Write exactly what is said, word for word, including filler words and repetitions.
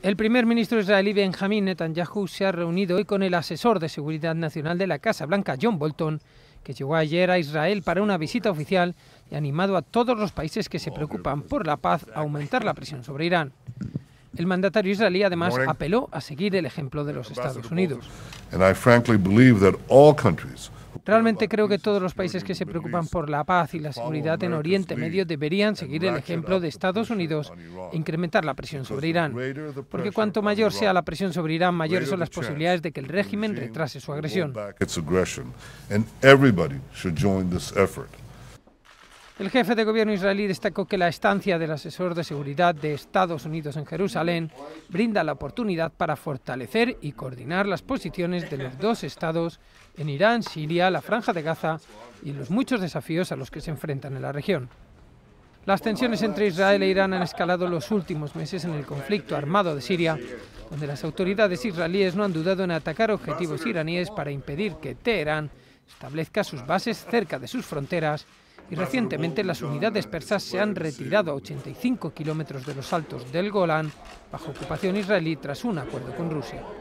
El primer ministro israelí Benjamín Netanyahu se ha reunido hoy con el asesor de seguridad nacional de la Casa Blanca, John Bolton, que llegó ayer a Israel para una visita oficial y ha animado a todos los países que se preocupan por la paz a aumentar la presión sobre Irán. El mandatario israelí además apeló a seguir el ejemplo de los Estados Unidos. Realmente creo que todos los países que se preocupan por la paz y la seguridad en Oriente Medio deberían seguir el ejemplo de Estados Unidos e incrementar la presión sobre Irán. Porque cuanto mayor sea la presión sobre Irán, mayores son las posibilidades de que el régimen retrase su agresión. El jefe de gobierno israelí destacó que la estancia del asesor de seguridad de Estados Unidos en Jerusalén brinda la oportunidad para fortalecer y coordinar las posiciones de los dos estados en Irán, Siria, la Franja de Gaza y en los muchos desafíos a los que se enfrentan en la región. Las tensiones entre Israel e Irán han escalado los últimos meses en el conflicto armado de Siria, donde las autoridades israelíes no han dudado en atacar objetivos iraníes para impedir que Teherán establezca sus bases cerca de sus fronteras. Y recientemente las unidades persas se han retirado a ochenta y cinco kilómetros de los altos del Golán bajo ocupación israelí tras un acuerdo con Rusia.